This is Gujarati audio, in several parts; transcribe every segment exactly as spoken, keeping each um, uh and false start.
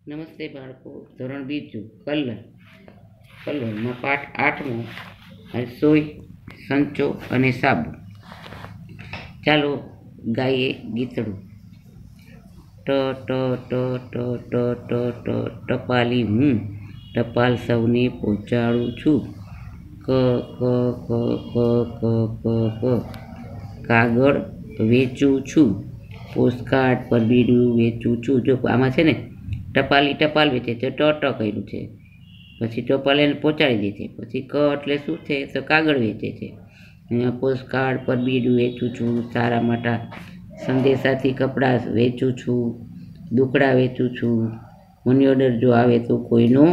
નમસ્તે બાળકો. ધોરણ બીજું કલર કલરમાં પાઠ આઠમો રસોઈ, સંચો અને સાબુ. ચાલો ગાઈએ ગીતડું. ટ ટ ટ ટ ટ ટ ટ ટપાલી હું ટપાલ સૌને પહોંચાડું છું. ક ક ક ક ક ક ક કાગળ વેચું છું. પોસ્ટકાર્ડ પર બીડું વેચું છું. જો આમાં છે ને ટપાલી ટપાલ વેચે છે, ટ ટ કર્યું છે, પછી ટપાલ એને પહોંચાડી દે છે, પછી ક એટલે શું છે તો કાગળ વેચે છે. અહીંયા પોસ્ટકાર્ડ પર બીડું વેચું છું. સારા મોટા સંદેશાથી કપડાં વેચું છું. દુકડા વેચું છું. મની ઓર્ડર જો આવે તો કોઈનો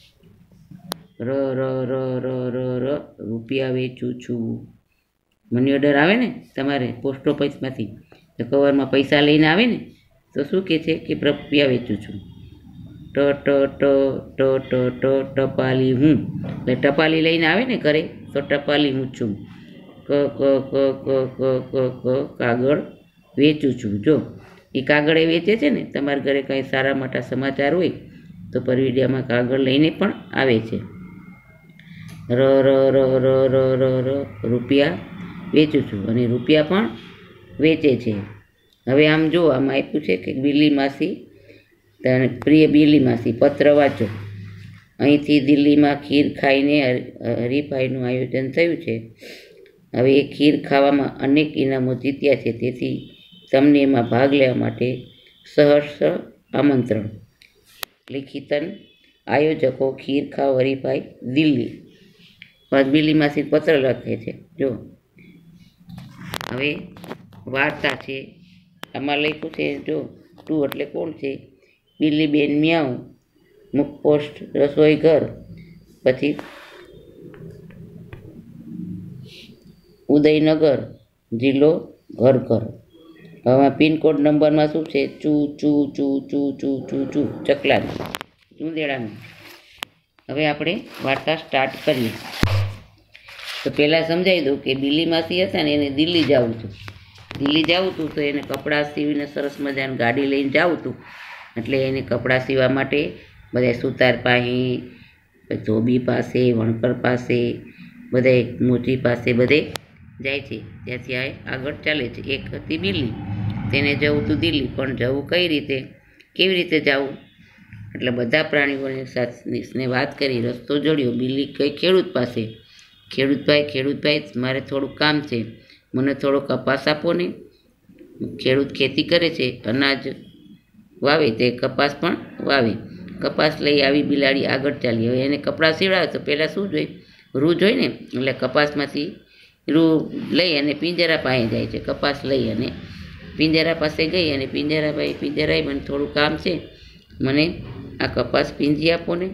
ર ર ર ર ર ર રૂપિયા વેચું છું. મની ઓર્ડર આવે ને તમારે પોસ્ટ ઓફિસમાંથી તો કવરમાં પૈસા લઈને આવે ને તો શું કહે છે કે રૂપિયા વેચું છું. ટ ટ ટ ટ ટ ટ ટપાલી હું એટલે ટપાલી લઈને આવે ને ઘરે તો ટપાલી હું છું. ક ક ક ક ક ક ક કાગળ વેચું છું. જો એ કાગળ એ વેચે છે ને, તમારા ઘરે કંઈ સારા મોટા સમાચાર હોય તો પરવીડિયામાં કાગળ લઈને પણ આવે છે. ર ર ર ર ર ર ર રૂપિયા વેચું છું અને રૂપિયા પણ વેચે છે. હવે આમ જો આમાં આપ્યું છે કે બિલ્લી માસી, પ્રિય બિલ્લી માસી પત્ર વાંચો. અહીંથી દિલ્હીમાં ખીર ખાઈને હરીફાઈનું આયોજન થયું છે. હવે એ ખીર ખાવામાં અનેક ઇનામો જીત્યા છે, તેથી તમને એમાં ભાગ લેવા માટે સહર્ષ આમંત્રણ. લિખિતન આયોજકો ખીર ખાવ હરીફાઈ દિલ્હી. બિલ્લી માસી પત્ર લખે છે. જો હવે વાર્તા છે આમાં લખ્યું છે. જો ટુ એટલે કોણ છે? બિલ્લી બેન મ્યાઉ. મુખ પોસ્ટ રસોઈ ઘર. પછી ઉદયનગર જિલ્લો ઘર ઘર. હવે પિનકોડ નંબરમાં શું છે? ચૂ ચૂ ચૂ ચૂ ચૂ ચૂ ચૂ ચકલાનું ચૂંદેડાનું. હવે આપણે વાર્તા સ્ટાર્ટ કરીએ. તો પહેલાં સમજાવી દઉં કે બિલ્લી માસી હતા ને એને દિલ્હી જવું હતું. દિલ્હી જવું હતું તો એને કપડાં સીવીને સરસ મજાની ગાડી લઈને જવું હતું. એટલે એને કપડાં સીવવા માટે બધા સુતાર પાસે, ધોબી પાસે, વણકર પાસે, બધા મોચી પાસે બધે જાય છે. ત્યાંથી આ આગળ ચાલે છે. એક હતી બિલ્લી, તેને જવું હતું દિલ્હી, પણ જવું કઈ રીતે, કેવી રીતે જવું? એટલે બધા પ્રાણીઓને સાથે વાત કરી રસ્તો જોડ્યો. બિલ્લી કઈ ખેડૂત પાસે. ખેડૂતભાઈ ખેડૂતભાઈ મારે થોડું કામ છે, મને થોડો કપાસ આપો ને. ખેડૂત ખેતી કરે છે, અનાજ વાવે તે કપાસ પણ વાવે. કપાસ લઈ આવી બિલાડી આગળ ચાલી. હવે એને કપડાં સીવડાવે તો પહેલાં શું જોઈએ? રૂ જોઈ ને. એટલે કપાસમાંથી રૂ લઈ અને પિંજરા પાસે જાય છે. કપાસ લઈ અને પિંજરા પાસે ગઈ અને પિંજરાભાઈ પિંજરાઈ મને થોડું કામ છે, મને આ કપાસ પીંજી આપો ને.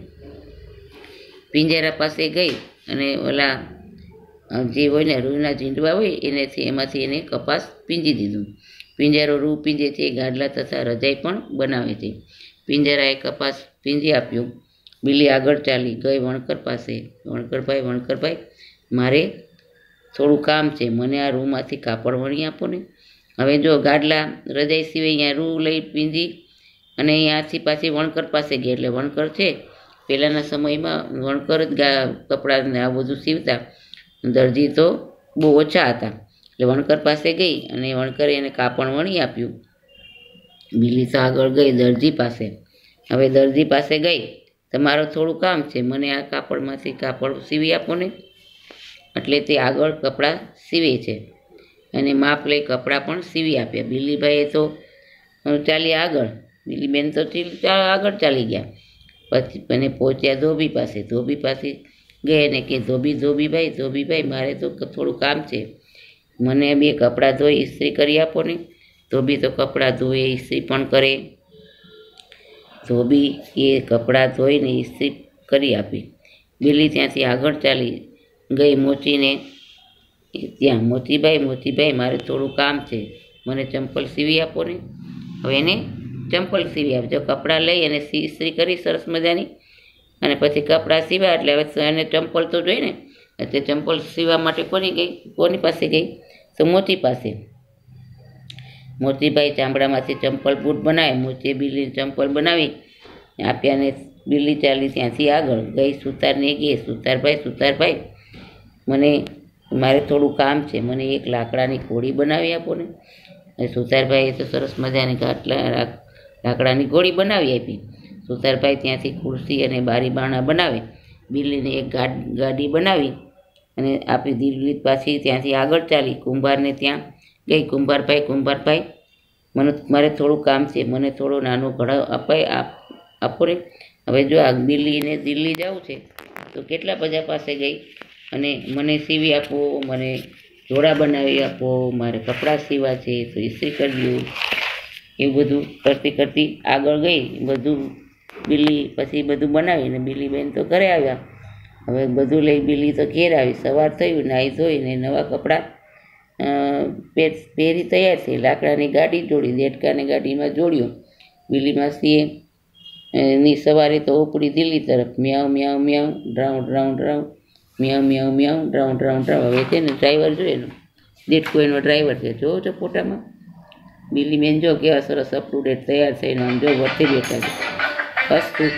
પિંજરા પાસે ગઈ અને ઓલા જે હોય ને રૂના ઝીંડવા હોય એનેથી એમાંથી એને કપાસ પીંજી દીધું. પિંજરો રૂ પીંજે છે, ગાડલા તથા રજાઈ પણ બનાવે છે. પિંજરાએ કપાસ પીંજી આપ્યો. બિલ્લી આગળ ચાલી ગઈ વણકર પાસે. વણકરભાઈ વણકરભાઈ મારે થોડું કામ છે, મને આ રૂમાંથી કાપડ વણી આપો ને. હવે જો ગાડલા રજાઈ સિવાય અહીંયા રૂ લઈ પીંજી અને અહીંયાથી પાછી વણકર પાસે ગઈ. એટલે વણકર છે પહેલાંના સમયમાં વણકર જ ગા કપડાને આ બધું સીવતા, દરજી તો બહુ ઓછા હતા. એટલે વણકર પાસે ગઈ અને વણકરે એને કાપડ વણી આપ્યું. બિલ્લી તો આગળ ગઈ દરજી પાસે. હવે દરજી પાસે ગઈ, તમારું થોડું કામ છે, મને આ કાપડમાંથી કાપડ સીવી આપો ને. એટલે તે આગળ કપડાં સીવે છે અને માપ લઈ કપડાં પણ સીવી આપ્યા. બિલ્લીભાઈએ તો ચાલી આગળ, બિલ્લીબેન તો આગળ ચાલી ગયા. પછી મને પહોંચ્યા ધોબી પાસે. ધોબી પાસે ગઈ અને કે ધોબી ધોબીભાઈ ધોબીભાઈ મારે તો થોડું કામ છે, મને બે કપડાં ધોઈ ઇસ્ત્રી કરી આપો ને. ધોબી તો કપડાં ધોઈ ઇસ્ત્રી પણ કરે. ધોબી એ કપડાં ધોઈને ઇસ્ત્રી કરી આપી. બિલ્લી ત્યાંથી આગળ ચાલી ગઈ મોચીને ત્યાં. મોચીભાઈ મોચીભાઈ મારે થોડું કામ છે, મને ચંપલ સીવી આપો ને. હવે એને ચંપલ સીવી આપજો. કપડાં લઈ અને ઇસ્ત્રી કરી સરસ મજાની અને પછી કપડાં સીવ્યા. એટલે હવે એને ચંપલ તો જોઈ ને. એટલે ચંપલ સીવવા માટે કોની ગઈ કોની પાસે ગઈ તો મોચી પાસે. મોચીભાઈ ચામડામાંથી ચંપલ બૂટ બનાવે. મોચીએ બિલ્લીને ચંપલ બનાવી આપ્યાને બિલ્લી ચાલી ત્યાંથી આગળ ગઈ સુતારને કહે, સુતારભાઈ સુતારભાઈ મને મારે થોડું કામ છે, મને એક લાકડાની ઘોડી બનાવી આપો ને. અને સુતારભાઈએ તો સરસ મજાની ગાટલા લાકડાની ઘોડી બનાવી આપી. સુતારભાઈ ત્યાંથી ખુરશી અને બારી બારણા બનાવે, બિલ્લીને એક ગાડ ગાડી બનાવી અને આપી. બિલ્લી પાછી ત્યાંથી આગળ ચાલી કુંભારને ત્યાં ગઈ. કુંભારભાઈ કુંભારભાઈ મને મારે થોડું કામ છે, મને થોડો નાનો ઘડો અપાય આપો ને. હવે જો આ બિલ્લીને દિલ્હી જવું છે તો કેટલા બધા પાસે ગઈ અને મને સીવી આપો, મને જોડા બનાવી આપો, મારે કપડાં સીવા છે તો ઇસ્ત્રી કરી દો. એવું બધું કરતી કરતી આગળ ગઈ. બધું બિલ્લી પછી બધું બનાવીને બિલ્લી બેન તો ઘરે આવ્યા. હવે બધું લઈ બિલ્લી તો ઘેર આવી. સવાર થયું, નાહી ધોઈને નવા કપડાં પહેરી તૈયાર થઈ. લાકડાની ગાડી જોડી, દેડકાને ગાડીમાં જોડ્યો. બિલ્લી માસીએ ની સવારે તો ઉપડી દિલ્હી તરફ. Meow meow meow, round round round, meow meow meow, round round round. હવે છે ને ડ્રાઈવર જોઈએ એનો, દેડકો એનો ડ્રાઈવર છે. જોવો છો ફોટામાં બિલ્લી બેન, જો કેવા સરસ અપ ટુ ડેટ તૈયાર થઈને આમ જો વર્તી બેઠા છે. બસ